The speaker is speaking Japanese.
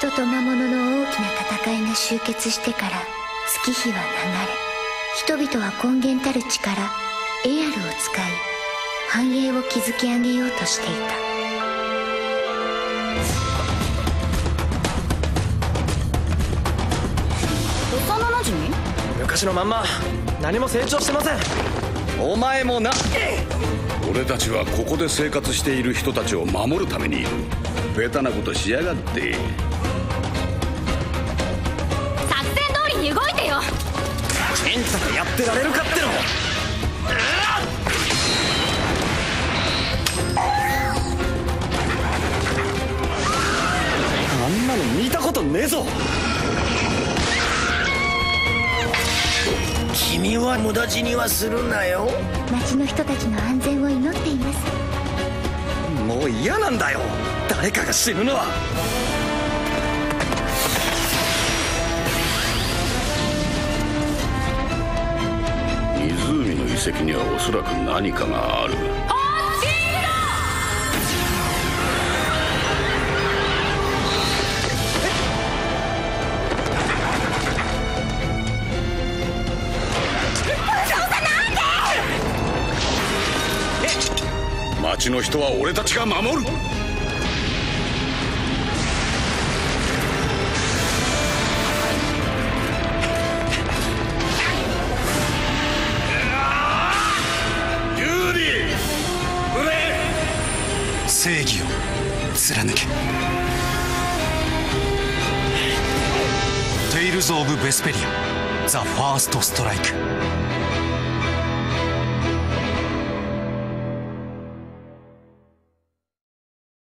人と魔物の大きな戦いが終結してから月日は流れ、人々は根源たる力エアルを使い繁栄を築き上げようとしていた。 幼なじみ？ 昔のまんま何も成長してません。 お前もな。 俺たちはここで生活している人たちを守るためにいる。ベタなことしやがって。 作戦通りに動いてよ。 ちんたらやってられるかっての。あんなの見たことねえぞ。 君は無駄死にはするなよ。 町の人たちの安全を祈っています。 もう嫌なんだよ、誰かが死ぬのは。 湖の遺跡にはおそらく何かがある。町の人は俺たちが守る。 正義を貫け。テイルズ・オブ・ベスペリア、ザ・ファースト・ストライク。